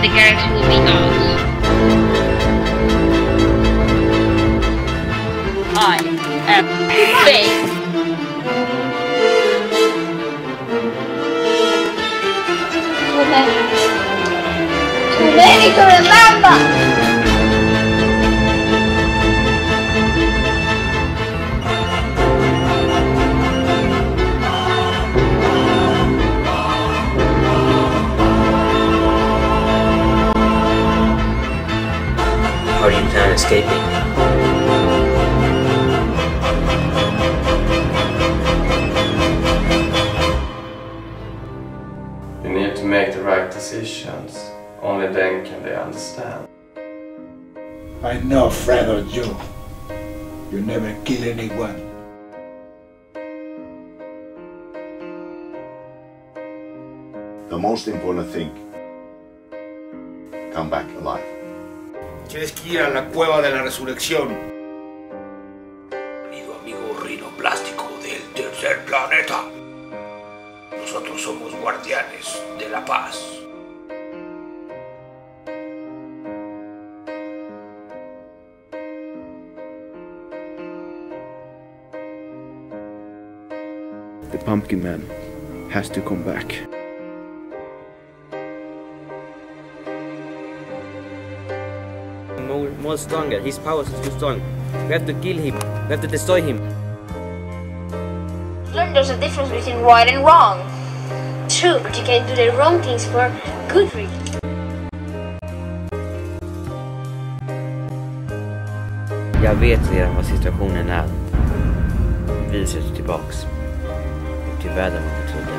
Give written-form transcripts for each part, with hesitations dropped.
the galaxy will be ours. I am Faith. Too many to remember! How do you plan on escaping? You need to make the right decisions. Only then can they understand. I'm not afraid of you. You never kill anyone. The most important thing, come back alive. Tienes que ir a la cueva de la resurrección. Querido amigo rinoplástico del tercer planeta. Nosotros somos guardianes de la paz. The Pumpkin Man has to come back. More stronger. His powers is too strong. We have to kill him. We have to destroy him. Learn there's a difference between right and wrong. True, but you can do the wrong things for good reason. Jag vet redan vad situationen är. Viruset är tillbaks. Till världen vad vi trodde.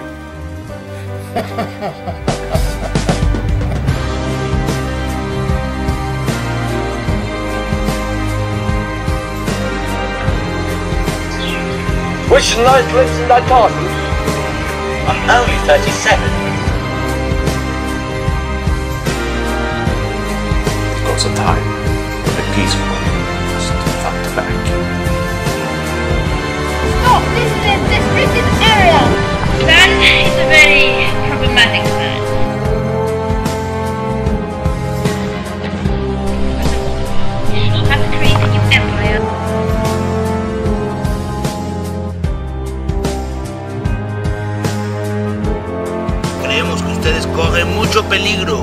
Which knight lives in that castle? I'm only 37. Lots of time. The peaceful must fight back. Stop! This is a restricted area! That is a very problematic man. You will have to create a new empire. Creemos que ustedes corren mucho peligro.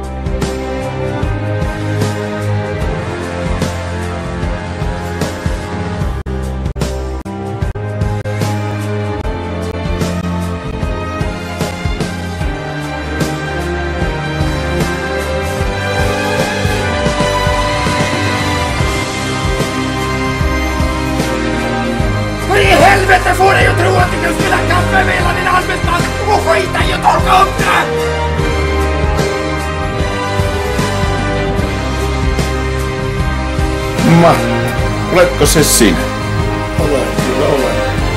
Vad i helvete får dig att tro att du kan spela kaffe med hela din arbetsplats och skita i att torka upp det? Ma, oletko se sinä? Olen, kyllä olen.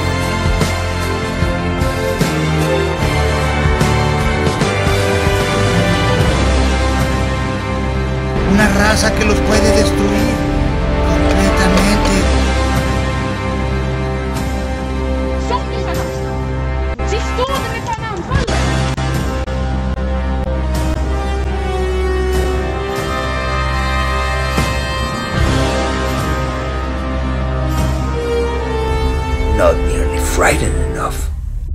Una raza que los puede destruir completamente. Not nearly frightened enough.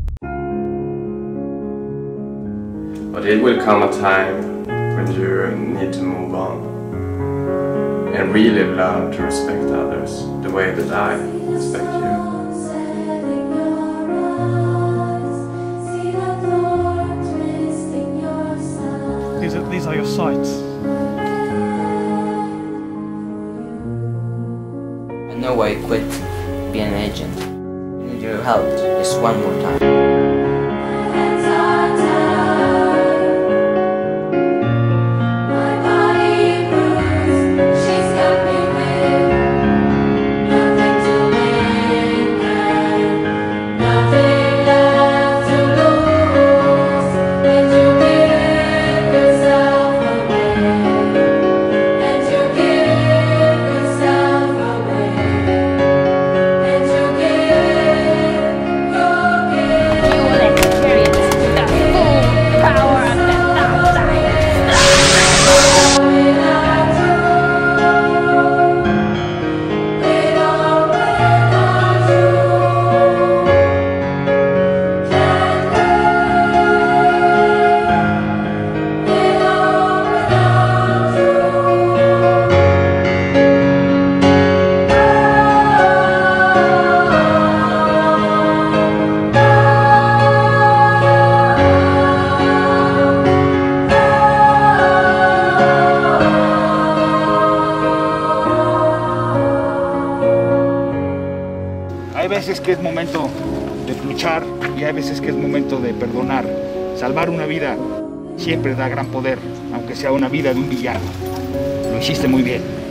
But it will come a time when you need to move on. And really learn to respect others the way that I respect you. These are your sights. I know why you quit being an agent. I need your help just one more time. que es momento de luchar y hay veces que es momento de perdonar. Salvar una vida siempre da gran poder, aunque sea una vida de un villano. Lo hiciste muy bien.